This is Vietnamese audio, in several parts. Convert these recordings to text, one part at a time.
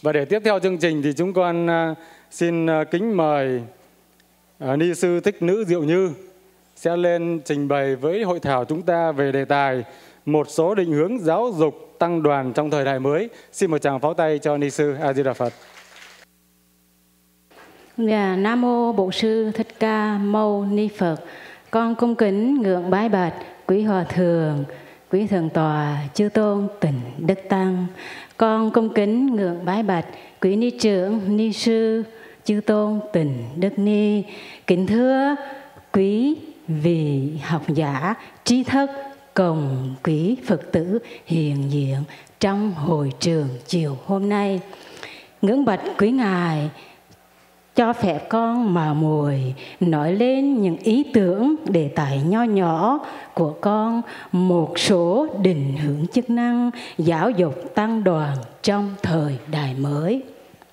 Và để tiếp theo chương trình thì chúng con xin kính mời ni sư Thích Nữ Diệu Như sẽ lên trình bày với hội thảo chúng ta về đề tài một số định hướng giáo dục tăng đoàn trong thời đại mới. Xin một tràng pháo tay cho ni sư. A Di Đà Phật. Nam mô Bổn Sư Thích Ca Mâu Ni Phật. Con cung kính ngưỡng bái bạch quý hòa thượng, quý thượng tọa chư tôn tịnh đức tăng. Con cung kính ngưỡng bái bạch quý ni trưởng, ni sư, chư tôn tịnh đức ni. Kính thưa quý vị học giả, trí thức cùng quý Phật tử hiện diện trong hội trường chiều hôm nay. Ngưỡng bạch quý ngài cho phép con mà mùi nói lên những ý tưởng đề tài nho nhỏ của con, một số định hướng chức năng giáo dục tăng đoàn trong thời đại mới.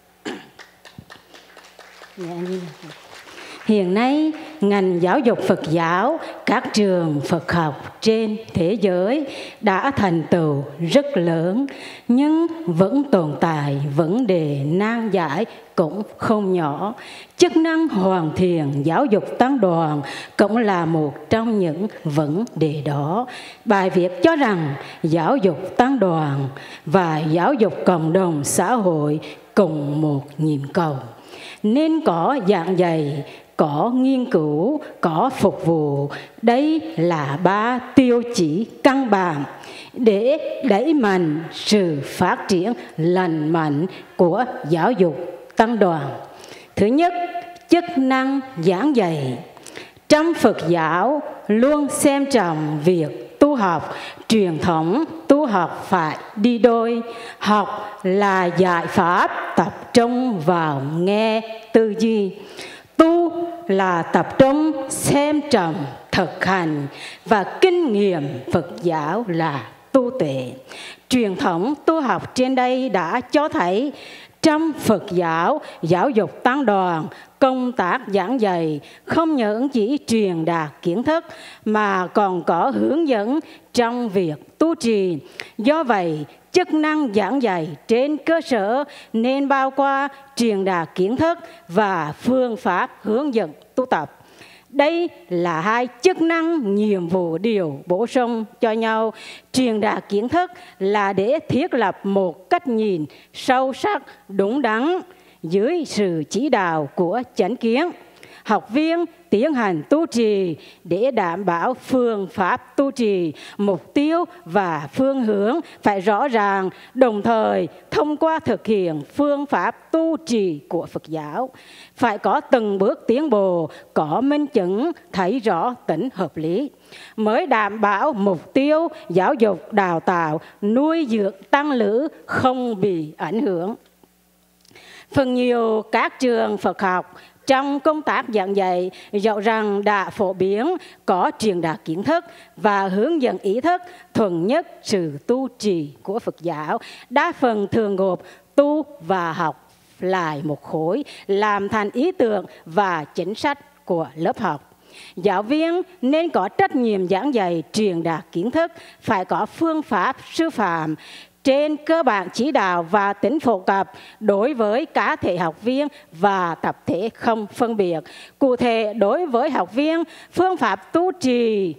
Hiện nay, ngành giáo dục Phật giáo, các trường Phật học trên thế giới đã thành tựu rất lớn, nhưng vẫn tồn tại vấn đề nan giải cũng không nhỏ. Chức năng hoàn thiện giáo dục tăng đoàn cũng là một trong những vấn đề đó. Bài viết cho rằng giáo dục tăng đoàn và giáo dục cộng đồng xã hội cùng một nhịp cầu, nên có giảng dạy, có nghiên cứu, có phục vụ. Đây là 3 tiêu chí căn bản để đẩy mạnh sự phát triển lành mạnh của giáo dục tăng đoàn. Thứ nhất, chức năng giảng dạy. Trong Phật giáo luôn xem trọng việc tu học, truyền thống tu học phải đi đôi. Học là giải pháp tập trung vào nghe tư duy. Tu là tập trung xem trọng thực hành, và kinh nghiệm Phật giáo là tu tuệ. Truyền thống tu học trên đây đã cho thấy trong Phật giáo, giáo dục tăng đoàn, công tác giảng dạy không những chỉ truyền đạt kiến thức mà còn có hướng dẫn trong việc tu trì. Do vậy, chức năng giảng dạy trên cơ sở nên bao quát truyền đạt kiến thức và phương pháp hướng dẫn tu tập. Đây là 2 chức năng nhiệm vụ điều bổ sung cho nhau. Truyền đạt kiến thức là để thiết lập một cách nhìn sâu sắc, đúng đắn dưới sự chỉ đạo của chánh kiến. Học viên tiến hành tu trì để đảm bảo phương pháp tu trì, mục tiêu và phương hướng phải rõ ràng, đồng thời thông qua thực hiện phương pháp tu trì của Phật giáo phải có từng bước tiến bộ, có minh chứng, thấy rõ tính hợp lý, mới đảm bảo mục tiêu giáo dục đào tạo, nuôi dưỡng tăng lữ không bị ảnh hưởng. Phần nhiều các trường Phật học trong công tác giảng dạy dẫu rằng đã phổ biến có truyền đạt kiến thức và hướng dẫn ý thức thuần nhất sự tu trì của Phật giáo, đa phần thường gộp tu và học lại một khối, làm thành ý tưởng và chính sách của lớp học. Giáo viên nên có trách nhiệm giảng dạy truyền đạt kiến thức, phải có phương pháp sư phạm trên cơ bản chỉ đạo và tính phổ cập đối với cá thể học viên và tập thể không phân biệt. Cụ thể, đối với học viên, phương pháp tu trì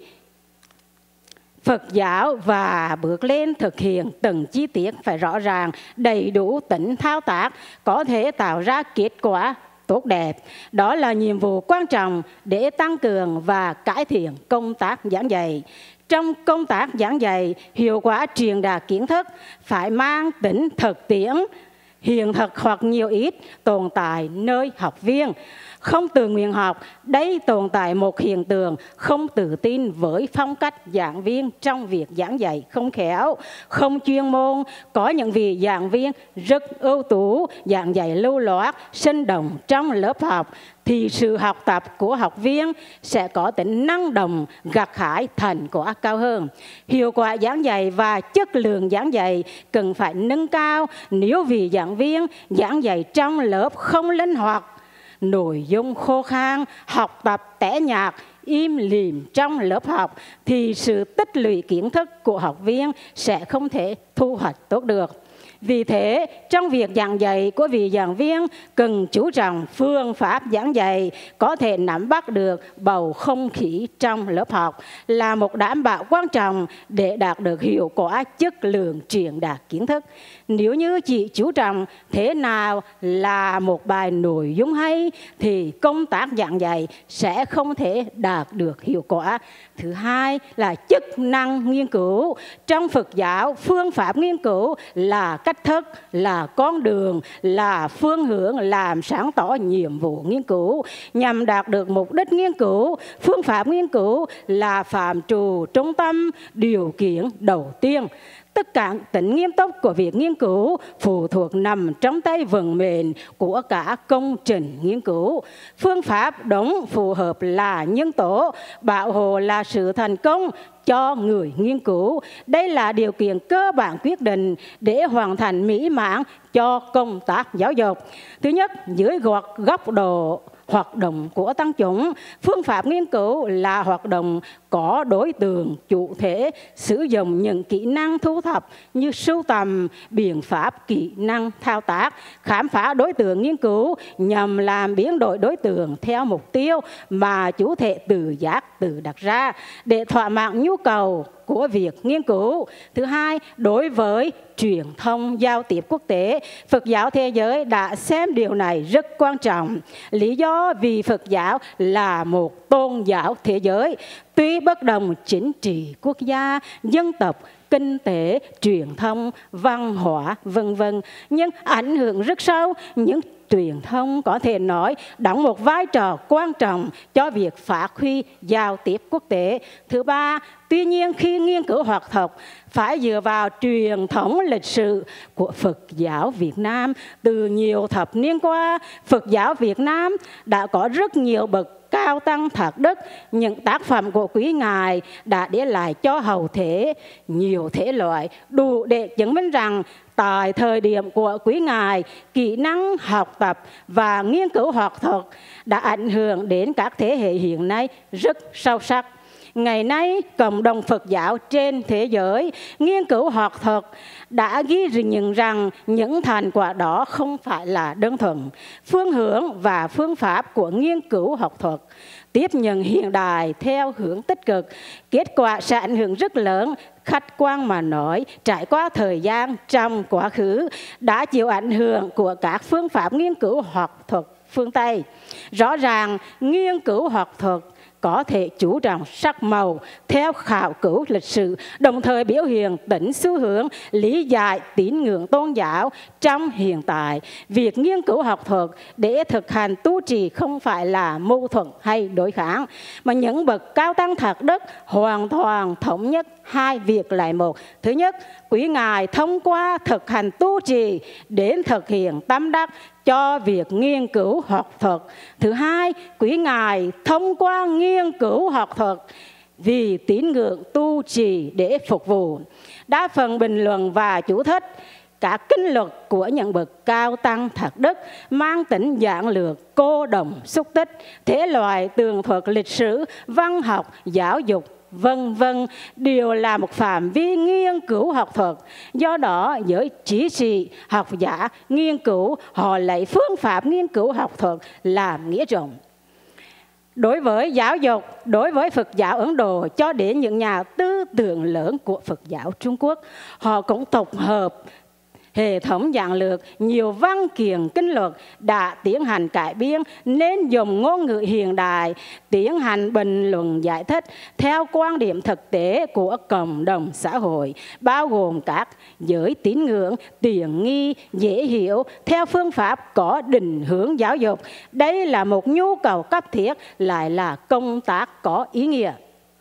Phật giáo và bước lên thực hiện từng chi tiết phải rõ ràng, đầy đủ tính thao tác, có thể tạo ra kết quả tốt đẹp. Đó là nhiệm vụ quan trọng để tăng cường và cải thiện công tác giảng dạy. Trong công tác giảng dạy, hiệu quả truyền đạt kiến thức phải mang tính thực tiễn, hiện thực hoặc nhiều ít tồn tại nơi học viên. Không tự nguyện học, đây tồn tại một hiện tượng không tự tin với phong cách giảng viên trong việc giảng dạy không khéo, không chuyên môn. Có những vị giảng viên rất ưu tú, giảng dạy lưu loát, sinh động trong lớp học, thì sự học tập của học viên sẽ có tính năng động, gặt hái thành quả cao hơn. Hiệu quả giảng dạy và chất lượng giảng dạy cần phải nâng cao nếu vị giảng viên giảng dạy trong lớp không linh hoạt, nội dung khô khan, học tập tẻ nhạt, im lìm trong lớp học thì sự tích lũy kiến thức của học viên sẽ không thể thu hoạch tốt được. Vì thế, trong việc giảng dạy của vị giảng viên cần chú trọng phương pháp giảng dạy có thể nắm bắt được bầu không khí trong lớp học là một đảm bảo quan trọng để đạt được hiệu quả chất lượng truyền đạt kiến thức. Nếu như chỉ chú trọng thế nào là một bài nội dung hay thì công tác giảng dạy sẽ không thể đạt được hiệu quả. Thứ hai là chức năng nghiên cứu. Trong Phật giáo, phương pháp nghiên cứu là cách thức, là con đường, là phương hướng làm sáng tỏ nhiệm vụ nghiên cứu nhằm đạt được mục đích nghiên cứu. Phương pháp nghiên cứu là phạm trù trung tâm điều kiện đầu tiên. Tất cả tính nghiêm túc của việc nghiên cứu phụ thuộc nằm trong tay vận mệnh của cả công trình nghiên cứu. Phương pháp đúng phù hợp là nhân tố, bảo hộ là sự thành công cho người nghiên cứu. Đây là điều kiện cơ bản quyết định để hoàn thành mỹ mãn cho công tác giáo dục. Thứ nhất, dưới góc độ hoạt động của tăng chúng, phương pháp nghiên cứu là hoạt động có đối tượng chủ thể, sử dụng những kỹ năng thu thập như sưu tầm, biện pháp, kỹ năng thao tác, khám phá đối tượng nghiên cứu nhằm làm biến đổi đối tượng theo mục tiêu mà chủ thể tự giác tự đặt ra để thỏa mãn nhu cầu của việc nghiên cứu. Thứ hai, đối với truyền thông giao tiếp quốc tế, Phật giáo thế giới đã xem điều này rất quan trọng. Lý do vì Phật giáo là một tôn giáo thế giới, tuy bất đồng chính trị quốc gia, dân tộc, kinh tế, truyền thông, văn hóa, v.v. nhưng ảnh hưởng rất sâu. Những truyền thông có thể nói đóng một vai trò quan trọng cho việc phát huy giao tiếp quốc tế. Thứ ba, tuy nhiên khi nghiên cứu học thuật phải dựa vào truyền thống lịch sử của Phật giáo Việt Nam. Từ nhiều thập niên qua, Phật giáo Việt Nam đã có rất nhiều bậc cao tăng thạc đức. Những tác phẩm của quý ngài đã để lại cho hậu thế nhiều thể loại đủ để chứng minh rằng tại thời điểm của quý ngài, kỹ năng học tập và nghiên cứu học thuật đã ảnh hưởng đến các thế hệ hiện nay rất sâu sắc. Ngày nay, cộng đồng Phật giáo trên thế giới nghiên cứu học thuật đã ghi nhận rằng những thành quả đó không phải là đơn thuần. Phương hướng và phương pháp của nghiên cứu học thuật tiếp nhận hiện đại theo hướng tích cực, kết quả sẽ ảnh hưởng rất lớn. Khách quan mà nói, trải qua thời gian trong quá khứ đã chịu ảnh hưởng của các phương pháp nghiên cứu học thuật phương Tây. Rõ ràng, nghiên cứu học thuật có thể chú trọng sắc màu theo khảo cứu lịch sử, đồng thời biểu hiện tính xu hướng lý giải tín ngưỡng tôn giáo trong hiện tại. Việc nghiên cứu học thuật để thực hành tu trì không phải là mâu thuẫn hay đối kháng, mà những bậc cao tăng thạc đức hoàn toàn thống nhất hai việc lại một. Thứ nhất, quý ngài thông qua thực hành tu trì đến thực hiện tâm đắc cho việc nghiên cứu học thuật. Thứ hai, quý ngài thông qua nghiên cứu học thuật vì tín ngưỡng tu trì để phục vụ. Đa phần bình luận và chú thích các kinh luật của những bậc cao tăng thạc đức mang tính giản lược, cô đồng, xúc tích, thể loại tường thuật lịch sử, văn học, giáo dục, v.v. đều là một phạm vi nghiên cứu học thuật. Do đó, giới trí sĩ, học giả nghiên cứu, họ lấy phương pháp nghiên cứu học thuật làm nghĩa rộng. Đối với giáo dục, đối với Phật giáo Ấn Độ cho đến những nhà tư tưởng lớn của Phật giáo Trung Quốc, họ cũng tổng hợp hệ thống giản lược nhiều văn kiện kinh luật đã tiến hành cải biên nên dùng ngôn ngữ hiện đại, tiến hành bình luận giải thích theo quan điểm thực tế của cộng đồng xã hội, bao gồm các giới tín ngưỡng, tiện nghi, dễ hiểu theo phương pháp có định hướng giáo dục. Đây là một nhu cầu cấp thiết, lại là công tác có ý nghĩa.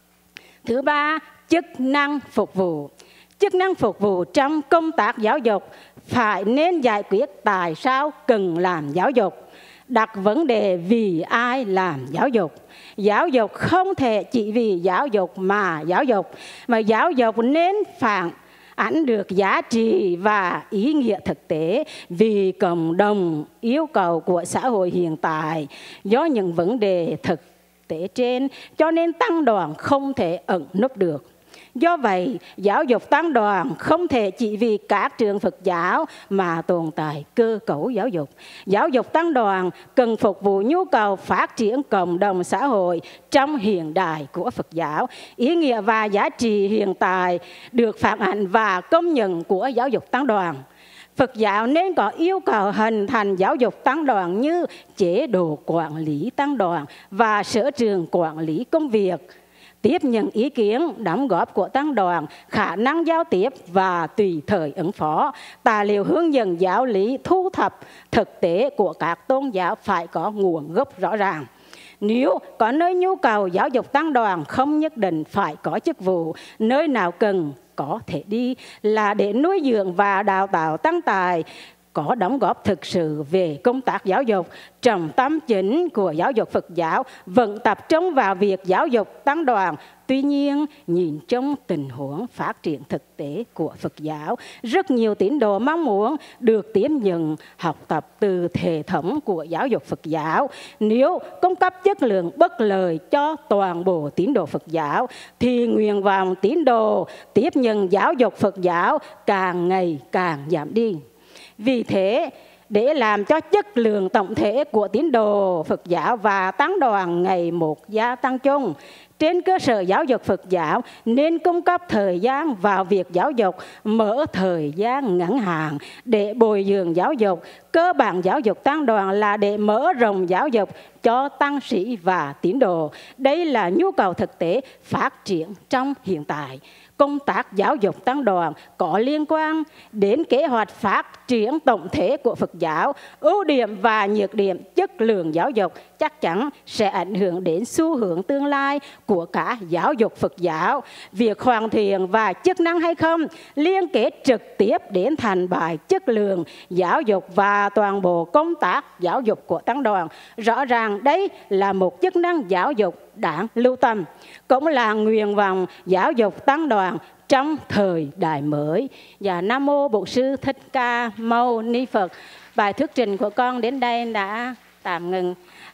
Thứ ba, chức năng phục vụ. Chức năng phục vụ trong công tác giáo dục phải nên giải quyết tại sao cần làm giáo dục, đặt vấn đề vì ai làm giáo dục. Giáo dục không thể chỉ vì giáo dục mà giáo dục nên phản ánh được giá trị và ý nghĩa thực tế vì cộng đồng yêu cầu của xã hội hiện tại. Do những vấn đề thực tế trên cho nên tăng đoàn không thể ẩn núp được. Do vậy, giáo dục tăng đoàn không thể chỉ vì các trường Phật giáo mà tồn tại cơ cấu giáo dục. Giáo dục tăng đoàn cần phục vụ nhu cầu phát triển cộng đồng xã hội trong hiện đại của Phật giáo. Ý nghĩa và giá trị hiện tại được phản ánh và công nhận của giáo dục tăng đoàn. Phật giáo nên có yêu cầu hình thành giáo dục tăng đoàn như chế độ quản lý tăng đoàn và sở trường quản lý công việc, tiếp nhận ý kiến, đóng góp của tăng đoàn, khả năng giao tiếp và tùy thời ứng phó. Tài liệu hướng dẫn giáo lý thu thập thực tế của các tôn giáo phải có nguồn gốc rõ ràng. Nếu có nơi nhu cầu giáo dục tăng đoàn không nhất định phải có chức vụ, nơi nào cần có thể đi là để nuôi dưỡng và đào tạo tăng tài, có đóng góp thực sự về công tác giáo dục. Trọng tâm chính của giáo dục Phật giáo vẫn tập trung vào việc giáo dục tăng đoàn. Tuy nhiên, nhìn trong tình huống phát triển thực tế của Phật giáo, rất nhiều tín đồ mong muốn được tiếp nhận học tập từ hệ thống của giáo dục Phật giáo. Nếu cung cấp chất lượng bất lợi cho toàn bộ tín đồ Phật giáo, thì nguyện vọng tín đồ tiếp nhận giáo dục Phật giáo càng ngày càng giảm đi. Vì thế, để làm cho chất lượng tổng thể của tín đồ Phật giáo và tăng đoàn ngày một gia tăng chung, trên cơ sở giáo dục Phật giáo nên cung cấp thời gian vào việc giáo dục, mở thời gian ngắn hạn để bồi dưỡng giáo dục. Cơ bản giáo dục tăng đoàn là để mở rộng giáo dục cho tăng sĩ và tín đồ. Đây là nhu cầu thực tế phát triển trong hiện tại. Công tác giáo dục tăng đoàn có liên quan đến kế hoạch phát triển tổng thể của Phật giáo. Ưu điểm và nhược điểm chất lượng giáo dục chắc chắn sẽ ảnh hưởng đến xu hướng tương lai của cả giáo dục Phật giáo. Việc hoàn thiện và chức năng hay không liên kết trực tiếp đến thành bại chất lượng giáo dục và toàn bộ công tác giáo dục của tăng đoàn. Rõ ràng đây là một chức năng giáo dục đáng lưu tâm, cũng là nguyện vọng giáo dục tăng đoàn trong thời đại mới. Và Nam Mô Bổn Sư Thích Ca Mâu Ni Phật. Bài thuyết trình của con đến đây đã tạm ngừng.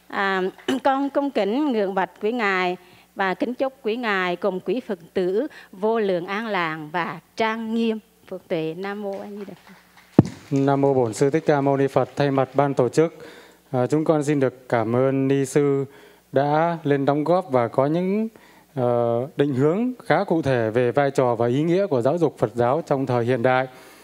Con cung kính ngưỡng bạch quý Ngài và kính chúc quý Ngài cùng quý Phật tử vô lượng an lạc và trang nghiêm phước tuệ. Nam Mô A Di Đà Phật. Nam Mô Bổn Sư Thích Ca Mâu Ni Phật. Thay mặt ban tổ chức, chúng con xin được cảm ơn Ni Sư đã lên đóng góp và có những định hướng khá cụ thể về vai trò và ý nghĩa của giáo dục Phật giáo trong thời hiện đại.